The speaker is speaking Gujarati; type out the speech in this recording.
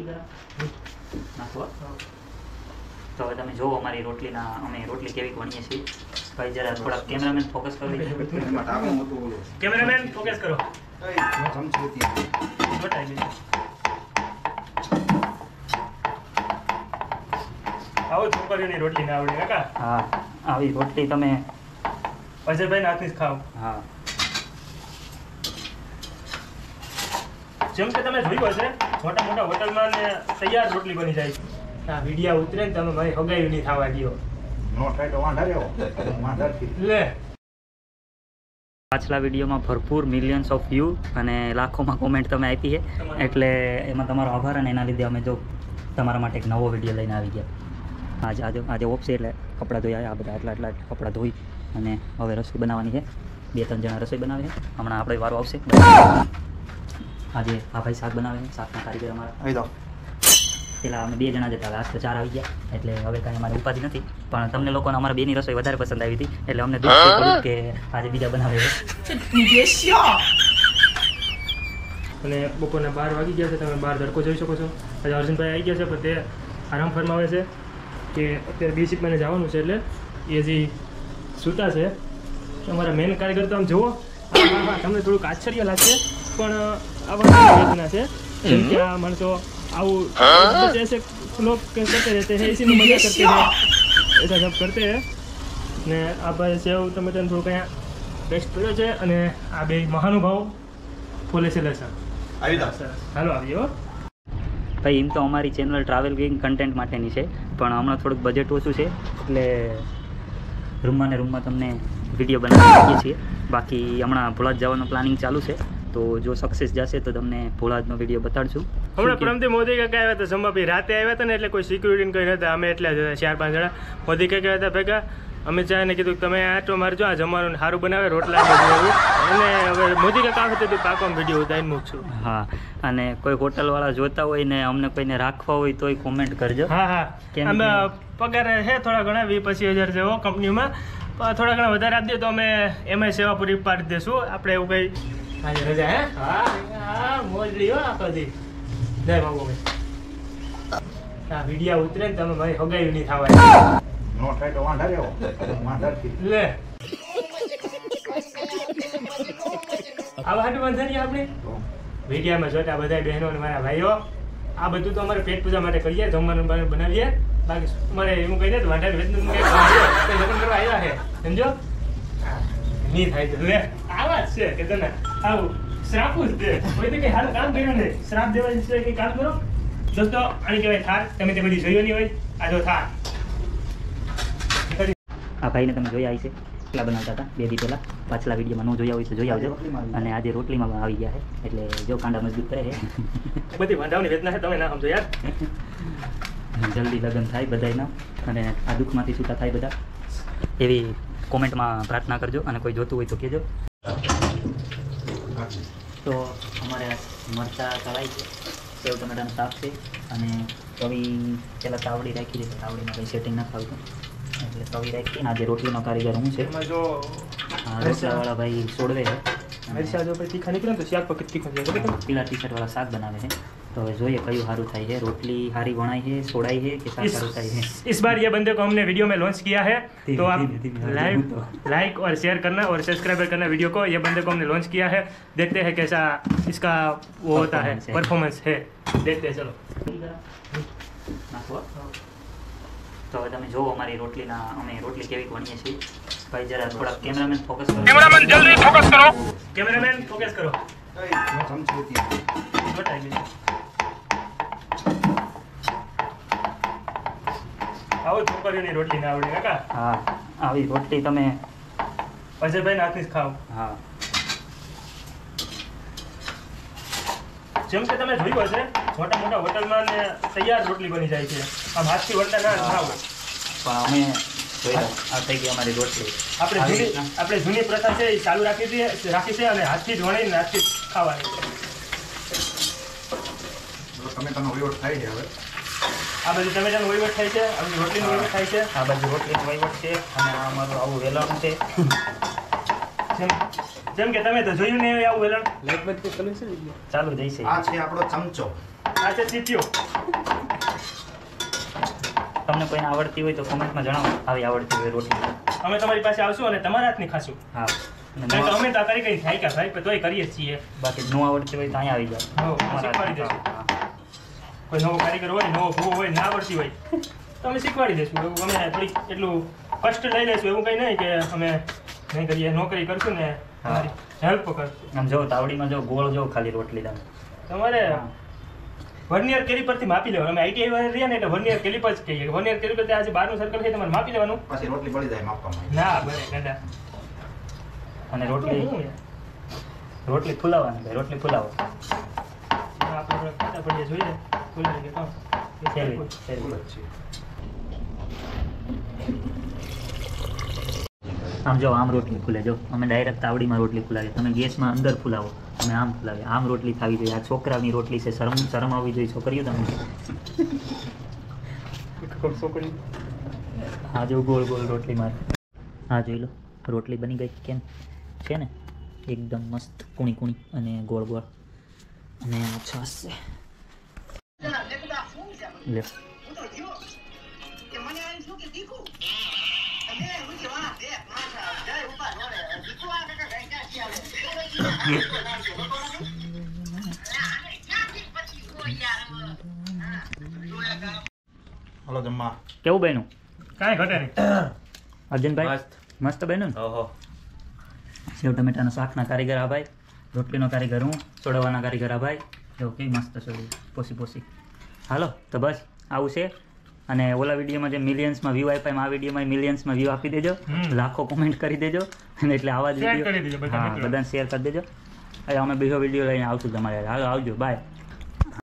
નાખો તો હવે તમે જોવો અમારી રોટલીના અમે રોટલી કેવી વણીએ છીએ ભાઈ જરા થોડા કેમેરામેન ફોકસ કરો કેમેરામેન ફોકસ કરો આવો છોકરીઓની રોટલી ના આવડે કાકા હા આવી રોટલી તમે અજયભાઈ ના હાથની જ ખાઓ હા જેમ કે તમે જોયું હશે મોટા મોટા હોટલમાં ને તૈયાર રોટલી બની જાય છે આ વિડિયા ઉતરે ને તમે મારી હગાઈ નહીં થવા દો નો થાય તો વાંધા રહ્યો વાંધા લે પાછલા વિડીયોમાં ભરપૂર મિલિયન્સ ઓફ વ્યૂ અને લાખોમાં કોમેન્ટ તમે આપી છે એટલે એમાં તમારો આભાર અને એના લીધે અમે જો તમારા માટે એક નવો વિડીયો લઈને આવી ગયા આજે ઓફ છે એટલે કપડાં ધોયા આ બધા એટલા કપડાં ધોઈ અને હવે રસોઈ બનાવવાની છે 2-3 જણા રસોઈ બનાવે છે હમણાં આપણે વારો આવશે આજે આ ભાઈ શાક બનાવે છે શાકના કારીગર અમારા પેલા અમે 2 જણા જતા આજ તો 4 આવી ગયા એટલે હવે કાંઈ અમારે ઉપાધિ નથી પણ તમને લોકોને અમારા બેની રસોઈ વધારે પસંદ આવી હતી એટલે અમને દુઃખ થયું કે આજે બીજા બનાવે છે અને બપોરના 12 વાગી ગયા છે તમે બહાર તડકો જોઈ શકો છો આજે અર્જુનભાઈ આવી ગયા છે પણ તે આરામ ફરમાવે છે કે અત્યારે બી શિપમાં જવાનું છે એટલે એ હજી સૂતા છે અમારા મેન કારીગર તો આમ જુઓ તમને થોડુંક આશ્ચર્ય લાગશે પણ આવા વેદના છે જેમ કે આ માણસો આવું जैसे लोग करते रहते हैं इसी में मजा करते हैं ऐसा सब करते हैं ને આ ભાઈ સેવ ટમેટાનું થોડુંક અહીંયા બેસ્ટ પડ્યો છે અને આ બે મહાનુભાવ ફોલે છે લસણ હાલો આવ્યો ભાઈ એમ તો અમારી ચેનલ ટ્રાવેલિંગ કન્ટેન્ટ માટેની છે પણ હમણાં થોડુંક બજેટ ઓછું છે એટલે રૂમમાં ને રૂમમાં તમને વિડીયો બનાવી શકીએ છીએ બાકી હમણાં ભોળાજ જવાનું પ્લાનિંગ ચાલુ છે તો જો સક્સેસ જશે તો તમને ભોળાજનો વિડીયો બતાડશું હમણાં પરમથી મોદી કાકા આવ્યા હતા જમવા ભાઈ રાતે આવ્યા હતા ને એટલે કોઈ સિક્યુરિટી કંઈ નહોતા અમે એટલા જ હતા 4-5 જણા મોદી કાકા હતા ભેગા અમે ચાને કીધું કે તમે આટો મારજો આ જમવાનું સારું બનાવે રોટલા બધું અને હવે મોદી કાકા આવે તો પાકો વિડીયો ઉતારીને મૂકશું હા અને કોઈ હોટલવાળા જોતા હોય ને અમને કોઈને રાખવા હોય તોય કોમેન્ટ કરજો હા અમે પગાર છે થોડા ઘણા 20-25 હજાર જેવો કંપનીમાં થોડા ઘણા વધારે આપી દે તો અમે એમાં સેવા પૂરી પાડી દઈશું આપણે એવું કંઈ આજે રજા હે હા મોજડી હો આખોથી જય બાબુ આ વિડિયા ઉતરે ને તમે મારી હગાઈ નહીં થવા નો થાય તો વાંધા રહ્યો વાંધા લે આવા હાટું બંધાની આપણે વિડિયામાં જોતા બધા બહેનો અને મારા ભાઈઓ આ બધું તો અમારે પેટ પૂજા માટે કરીએ જમવાનું બનાવીએ બાકી અમારે એવું કહી દે વાંધા લગ્ન કરવા આવ્યા છે સમજો નહીં થાય તો લે આવા જ છે કે તને આવું શ્રાપ જ દે કોઈ તો કઈ સારું કામ કર્યું ને શ્રાપ દેવા છે કઈ કામ કરો દોસ્તો આની કહેવાય થાર તમે તે બધી જોયો નહીં હોય આ જો થાર આ ભાઈને તમે જોયા આવી છે એટલા બનાવતા હતા 2 દી પહેલાં પાછલા વિડીયોમાં ન જોયા હોય તો જોઈ આવજો અને આજે રોટલીમાં આવી ગયા છે એટલે જો કાંડા મજબૂત કરે છે બધી વાંધાઓની વેદના છે તમે ના સમજો યાર જલ્દી લગ્ન થાય બધાયના અને આ દુઃખમાંથી છૂટા થાય બધા એવી કોમેન્ટમાં પ્રાર્થના કરજો અને કોઈ જોતું હોય તો કહેજો તો અમારે મરચાં તળાઈ છે સેવ ટમેટાનું શાક છે અને તવી પહેલાં તાવડી રાખી છે તાવડીમાં કંઈ સેટિંગ ન થતું એટલે તવી રાખી ને આજે રોટલીનો કારીગર હું છે એમાં જો રોટલાવાળા ભાઈ સોડવે છે મરચા જો પછી તીખા નીકળે તો શાક પકડ તીખું છે બરાબર પીલા ટી-શર્ટવાળા શાક બનાવે છે तो જોઈએ કયું સારું થાય है रोटली हारी बनाई है सोड़ाई है कि साथ सारू થાય है इस बार ये बंदे को हमने वीडियो में लॉन्च किया है तो आप लाइक और शेयर करना और सब्सक्राइब करना वीडियो को ये बंदे को हमने लॉन्च किया है देखते हैं कैसा इसका वो होता है परफॉर्मेंस है देखते हैं चलो તો હવે તમે જો અમારી રોટલીના અમે રોટલી કેવી વણીએ છીએ ભાઈ જરા થોડા કેમેરામેન ફોકસ કરો कैमरामैन जल्दी फोकस करो कैमरामैन फोकस करो આવો છોકરીઓની રોટલી ના આવડે કાકા હા આવી રોટલી તમે અજયભાઈ હાથની જ ખાઓ હા જેમ કે તમે જોયું હશે મોટા મોટા હોટલમાં ને તૈયાર રોટલી બની જાય છે આમ હાથથી વળતા ના ખાવ પણ અમે જોઈ આ થઈ ગઈ અમારી રોટલી આપણે જૂની પ્રથા છે એ ચાલુ રાખી છે અને હાથથી જ વણીને હાથથી ખાવાની ટમેટાનો વહીવટ થાય છે હવે આ બાજુ ટમેટાનો વહીવટ થાય છે આ બાજુ રોટલીનો વહીવટ થાય છે આ બાજુ રોટલીનો વહીવટ છે અને આ અમારું આવું વેલણ છે જેમ કે તમે તો જોયું નહીં આવું વેલણ ચાલુ જઈ છે આ છે આપણો ચમચો આ છે સીપીઓ. તમને કોઈને આવડતી હોય તો કોમેન્ટમાં જણાવો આવી આવડતી હોય રોટલી. અમે તમારી પાસે આવશું અને તમારા હાથની ખાશું. હા અને કારણ કે અમે તો કરી કરી થાય કે ભાઈ પણ તોય કરીએ જ છીએ. બાકી ન આવડતી હોય તો અહીંયા આવી જાઓ. હો, શીખવાડી દેશું. હા. કોઈ નવો કારીગર હોય, નવો ભૂવો હોય, ના આવડતી હોય તો અમે શીખવાડી દઈશું. એવું અમે થોડીક એટલું કષ્ટ લઈ લઈશું, એવું કંઈ નહીં કે અમે નહીં કરીએ. નોકરી કરશું ને તમારી હેલ્પ કરશું. આમ જો તાવડીમાં જો ગોળ જો ખાલી રોટલી તમે. તમારે વર્નિયર કેલિપરથી માપી લેવાનું. અમે આઈટીઆઈ વાળા રહ્યા ને એટલે વર્નિયર કેલિપર જ કહીએ. વર્નિયર કેલિપર આજે 12નું સર્કલ છે તમારે માપી લેવાનું. પછી રોટલી પડી જાય માપવામાં. ના બને ગાંડા. અને શું રોટલી ફુલાવવાની ભાઈ, રોટલી ફુલાવો. આપણે ખાતા પડીએ જોઈએ ફૂલાય કે કોણ શેરવી, શેરવી. ફૂલ જ છે. આમ જો આમ રોટલી ફૂલે જો અમે ડાયરેક્ટ તાવડીમાં રોટલી ફુલાવીએ. તમે ગેસમાં અંદર ફુલાવો, અમે આમ ફુલાવીએ. આમ રોટલી થવી જોઈએ. આ છોકરાની રોટલી છે, શરમ આવવી જોઈએ છોકરીઓ તમને. છોકરી આ જો ગોળ ગોળ રોટલી મારે. હા જોઈ લો રોટલી બની ગઈ કેમ છે ને એકદમ મસ્ત કુણી કુણી અને ગોળ ગોળ. અને આ છાશ છે લે. હાલો જમવા. કેવું બન્યું કાંઈ ઘટે નહીં. અર્જુનભાઈ? મસ્ત બન્યું ને? ઓહો. સેવ ટમેટાના શાકના કારીગર આ ભાઈ, રોટલીનો કારીગર હું, સોડાવાના કારીગર આ ભાઈ. જો કેવી મસ્ત છે પોસી પોસી. હાલો તો બસ આવું છે. અને ઓલા વિડીયોમાં જે મિલિયન્સમાં વ્યૂ આપ્યા એમ આ વિડીયોમાં મિલિયન્સમાં વ્યૂ આપી દેજો, લાખો કોમેન્ટ કરી દેજો. અને એટલે આવા જ Share કરી દેજો વિડીયો બધા હા મિત્રો. બધાને શેર કરી દેજો. હવે અમે બીજો વિડીયો લઈને આવશું તમારે. હાલો આવજો, બાય.